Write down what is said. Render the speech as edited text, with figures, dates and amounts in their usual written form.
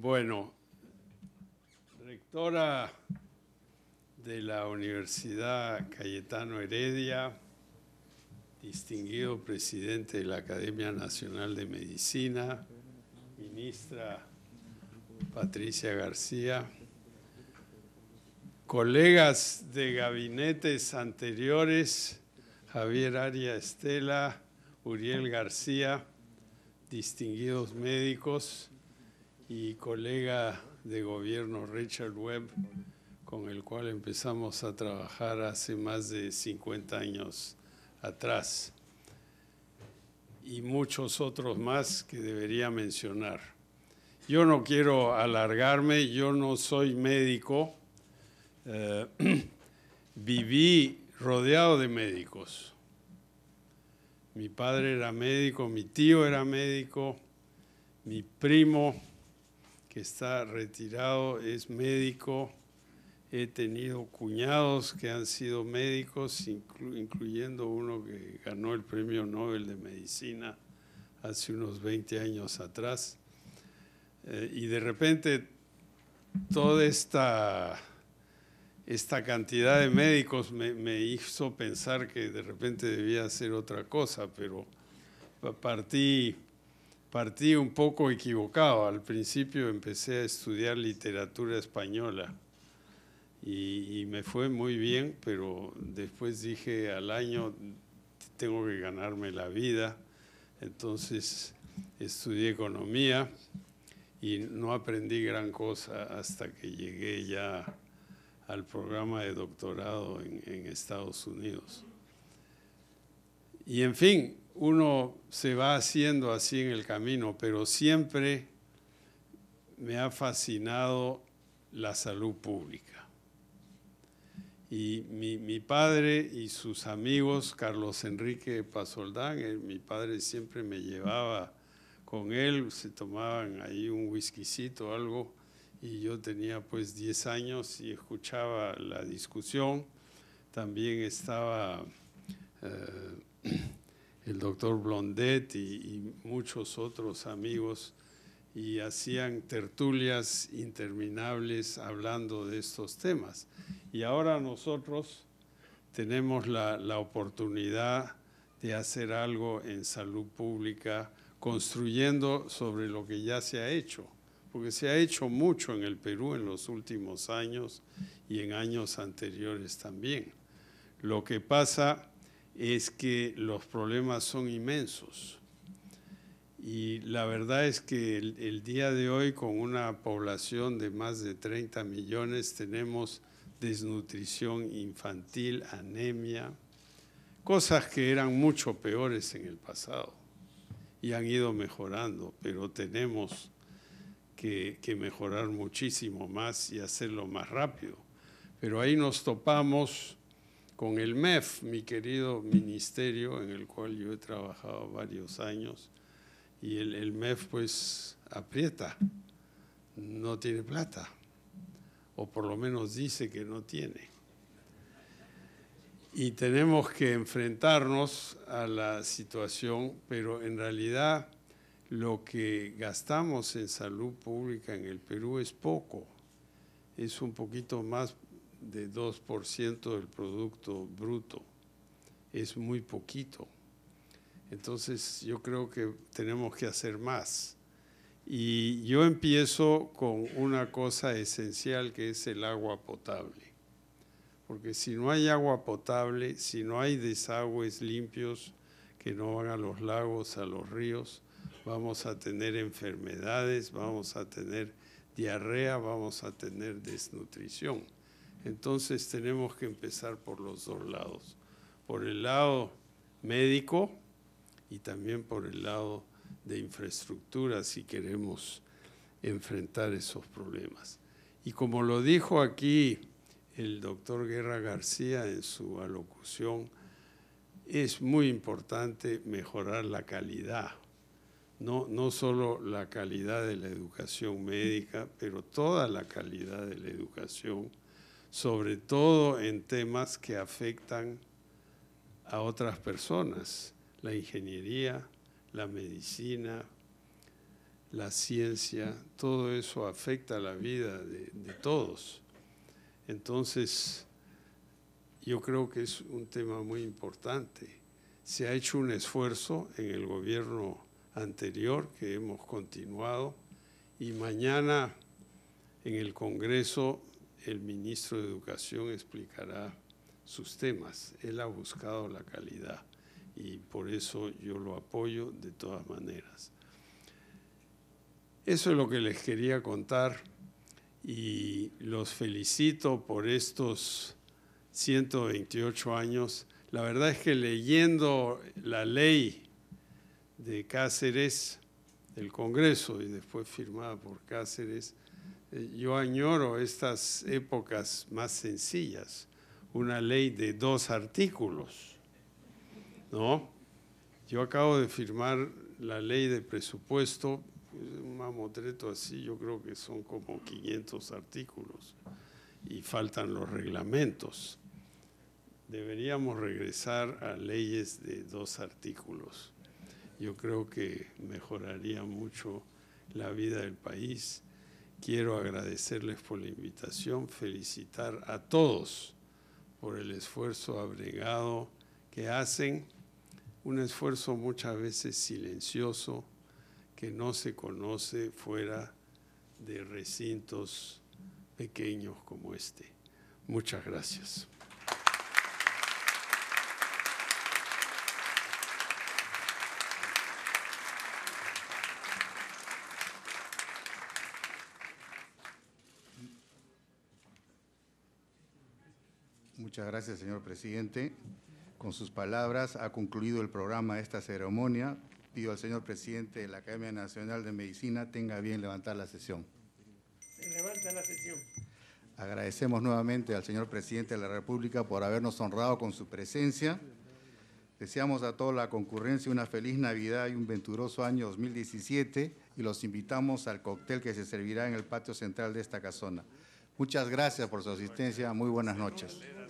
Bueno, rectora de la Universidad Cayetano Heredia, distinguido presidente de la Academia Nacional de Medicina, ministra Patricia García, colegas de gabinetes anteriores, Javier Aria Estela, Uriel García, distinguidos médicos, y colega de gobierno Richard Webb, con el cual empezamos a trabajar hace más de 50 años atrás, y muchos otros más que debería mencionar. Yo no quiero alargarme, yo no soy médico, viví rodeado de médicos. Mi padre era médico, mi tío era médico, mi primo, que está retirado, es médico. He tenido cuñados que han sido médicos, incluyendo uno que ganó el Premio Nobel de Medicina hace unos 20 años atrás. Y de repente toda esta cantidad de médicos me hizo pensar que de repente debía hacer otra cosa, pero partí un poco equivocado. Al principio empecé a estudiar literatura española y me fue muy bien, pero después dije al año tengo que ganarme la vida. Entonces estudié economía y no aprendí gran cosa hasta que llegué ya al programa de doctorado en Estados Unidos. Y en fin, uno se va haciendo así en el camino, pero siempre me ha fascinado la salud pública. Y mi padre y sus amigos, Carlos Enrique Pasoldán, mi padre siempre me llevaba con él, se tomaban ahí un whiskycito o algo, y yo tenía pues 10 años y escuchaba la discusión. También estaba el doctor Blondet y muchos otros amigos, y hacían tertulias interminables hablando de estos temas. Y ahora nosotros tenemos la oportunidad de hacer algo en salud pública, construyendo sobre lo que ya se ha hecho, porque se ha hecho mucho en el Perú en los últimos años y en años anteriores también. Lo que pasa es que los problemas son inmensos. Y la verdad es que el día de hoy, con una población de más de 30 millones, tenemos desnutrición infantil, anemia, cosas que eran mucho peores en el pasado y han ido mejorando, pero tenemos que mejorar muchísimo más y hacerlo más rápido. Pero ahí nos topamos con el MEF, mi querido ministerio, en el cual yo he trabajado varios años, y el MEF pues aprieta, no tiene plata, o por lo menos dice que no tiene. Y tenemos que enfrentarnos a la situación, pero en realidad lo que gastamos en salud pública en el Perú es poco, es un poquito más de 2% del Producto Bruto, es muy poquito. Entonces yo creo que tenemos que hacer más. Y yo empiezo con una cosa esencial, que es el agua potable. Porque si no hay agua potable, si no hay desagües limpios que no van a los lagos, a los ríos, vamos a tener enfermedades, vamos a tener diarrea, vamos a tener desnutrición. Entonces tenemos que empezar por los dos lados. Por el lado médico y también por el lado de infraestructura, si queremos enfrentar esos problemas. Y como lo dijo aquí el doctor Guerra García en su alocución, es muy importante mejorar la calidad, no solo la calidad de la educación médica, pero toda la calidad de la educación, sobre todo en temas que afectan a otras personas, la ingeniería, la medicina, la ciencia, todo eso afecta la vida de todos. Entonces, yo creo que es un tema muy importante. Se ha hecho un esfuerzo en el gobierno anterior que hemos continuado y mañana en el Congreso el ministro de Educación explicará sus temas. Él ha buscado la calidad y por eso yo lo apoyo de todas maneras. Eso es lo que les quería contar y los felicito por estos 128 años. La verdad es que leyendo la ley de Cáceres, del Congreso y después firmada por Cáceres, yo añoro estas épocas más sencillas, una ley de 2 artículos, ¿no? Yo acabo de firmar la ley de presupuesto, un mamotreto así, yo creo que son como 500 artículos y faltan los reglamentos. Deberíamos regresar a leyes de 2 artículos. Yo creo que mejoraría mucho la vida del país. Quiero agradecerles por la invitación, felicitar a todos por el esfuerzo abnegado que hacen, un esfuerzo muchas veces silencioso que no se conoce fuera de recintos pequeños como este. Muchas gracias. Muchas gracias, señor presidente. Con sus palabras ha concluido el programa de esta ceremonia. Pido al señor presidente de la Academia Nacional de Medicina tenga bien levantar la sesión. Se levanta la sesión. Agradecemos nuevamente al señor presidente de la República por habernos honrado con su presencia. Deseamos a toda la concurrencia una feliz Navidad y un venturoso año 2017 y los invitamos al cóctel que se servirá en el patio central de esta casona. Muchas gracias por su asistencia. Muy buenas noches.